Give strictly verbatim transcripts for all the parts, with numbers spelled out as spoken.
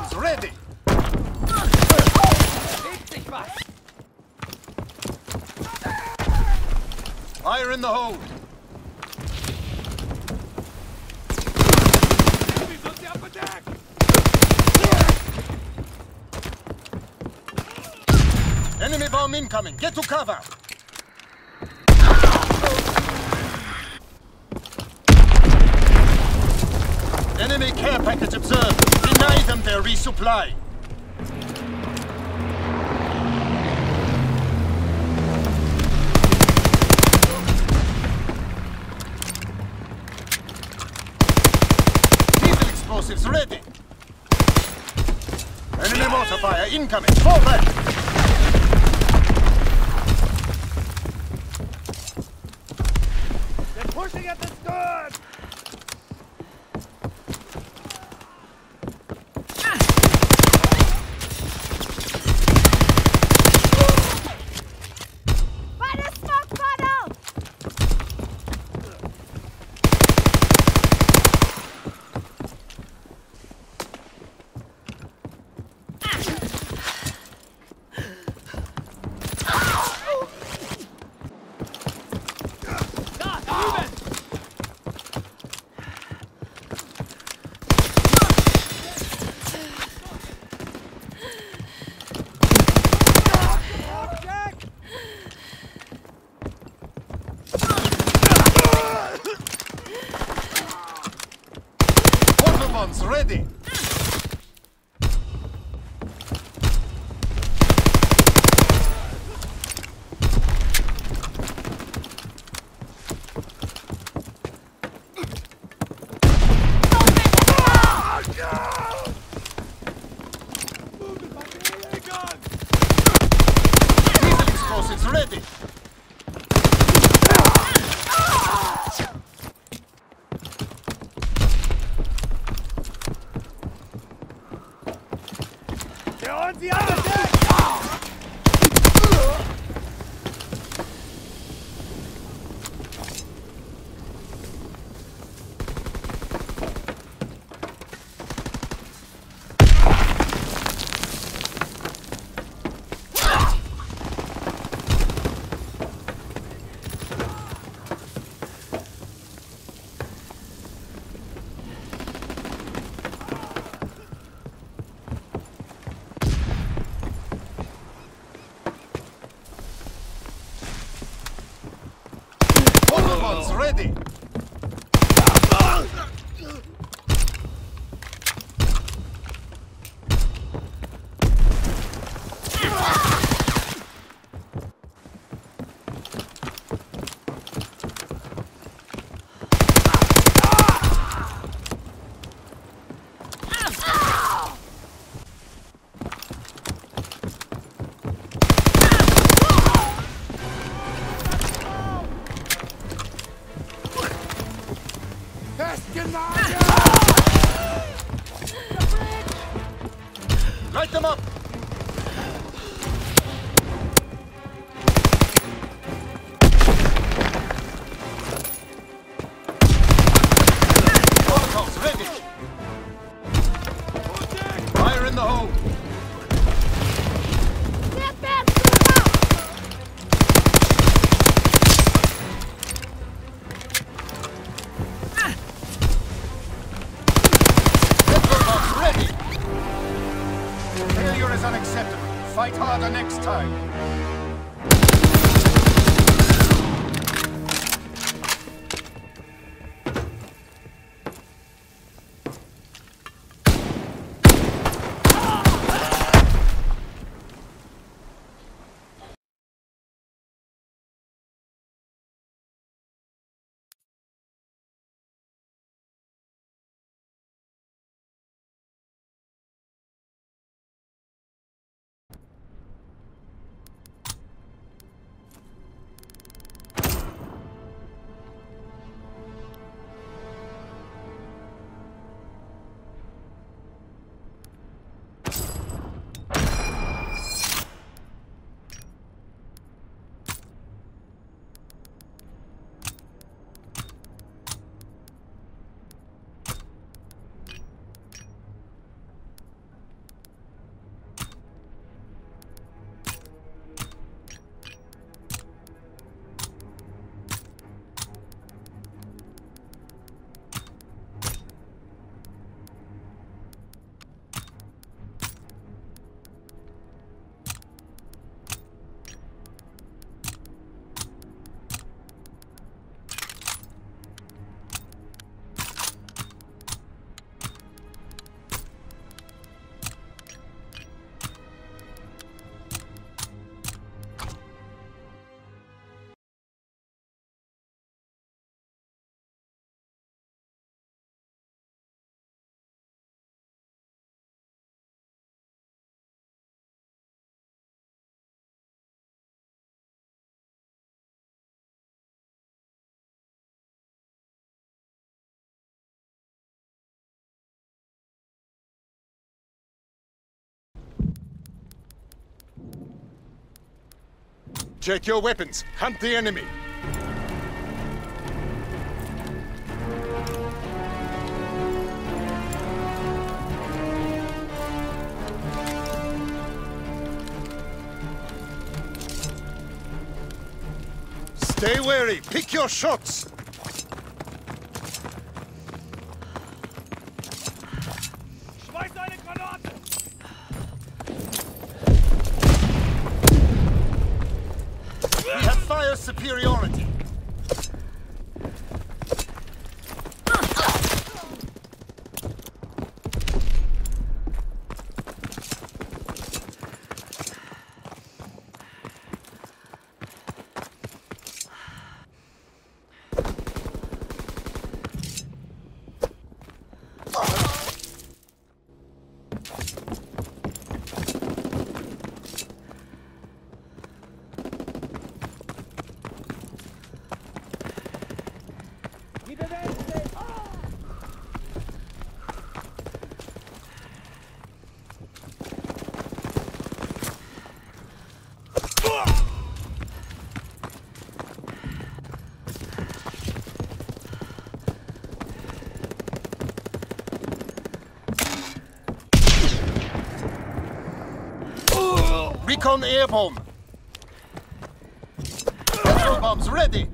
bombs ready! Fire in the hole! Enemy bomb incoming! Get to cover! Enemy care package observed! Deny them their resupply! Diesel explosives ready! Enemy mortar fire incoming! Fall back! Pushing at the stern! By the smoke funnel! Bombs ready! Diesel explosives ready! They're on the other deck! Bombs ready! Light them up! Protocols ready! Fire in the hole! Get back to the house! Protocols ready! Failure is unacceptable. Fight harder next time. Check your weapons. Hunt the enemy. Stay wary. Pick your shots. Schmeiß eine Granate! We have fire superiority. Die bewegt sich! Recon air bomb. Petrol bombs ready.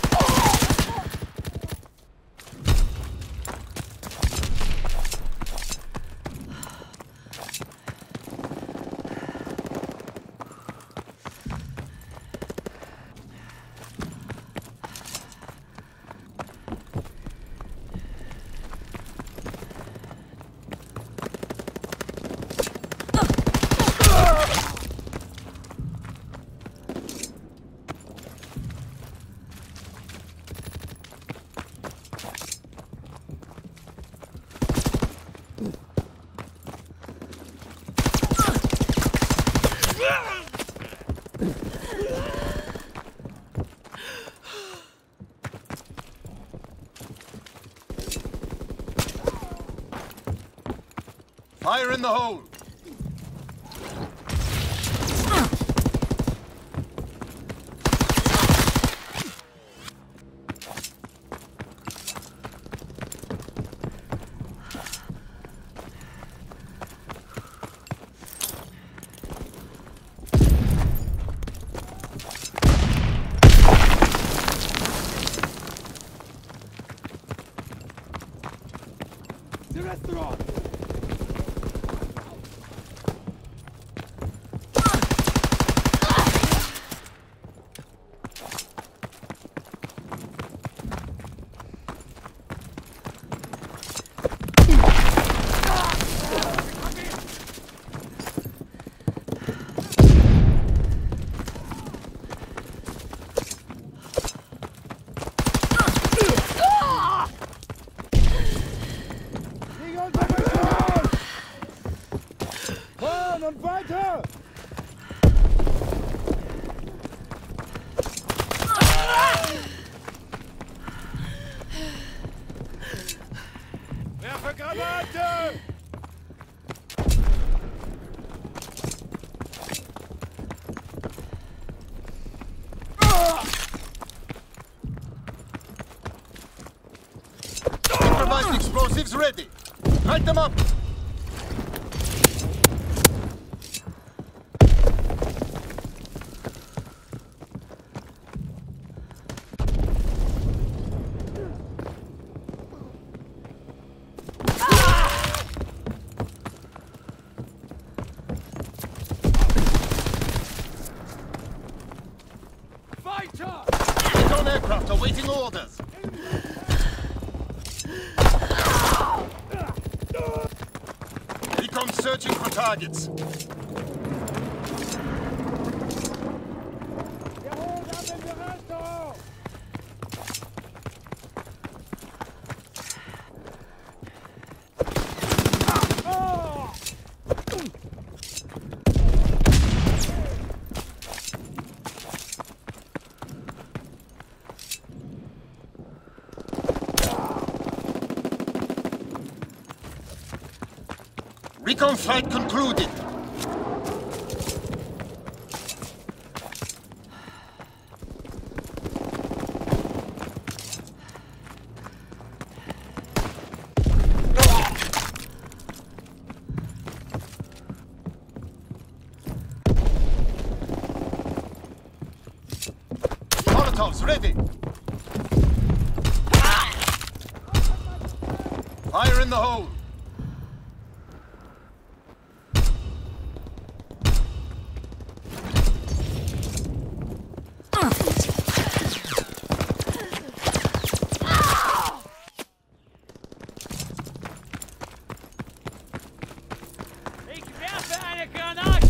Fire in the hole! The restaurant! Und weiter! Werfe Granate! Improvised explosives ready. Light them up. Recon aircraft awaiting orders. Recon searching for targets. Recon flight concluded. ready. Fire in the hole. Ich werfe eine Granate!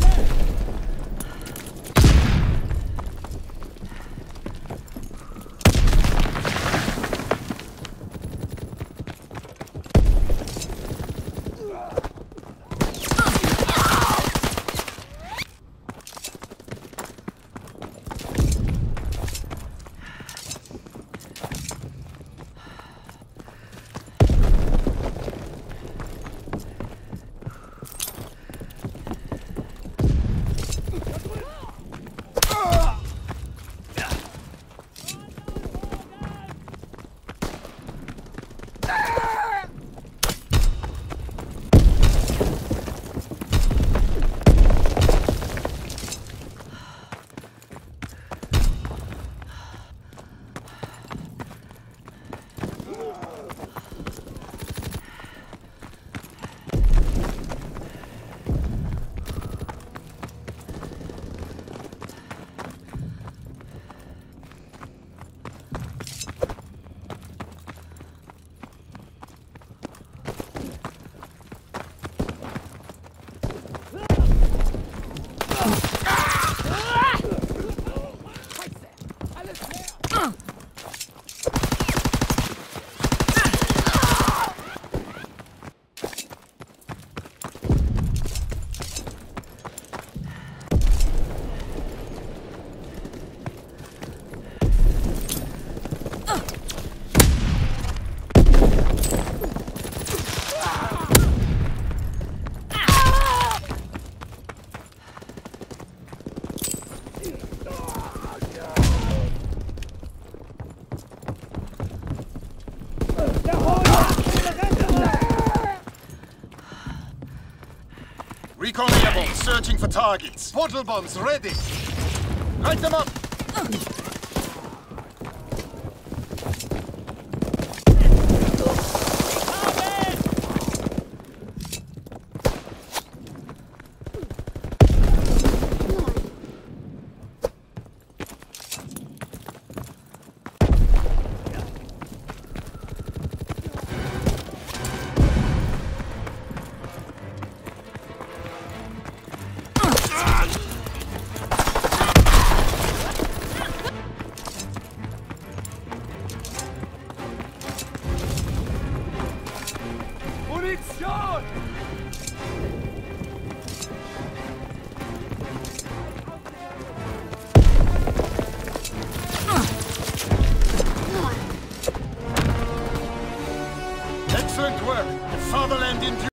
Recon airborne, searching for targets. Portal bombs ready. Light them up. Munition! Excellent work. The fatherland in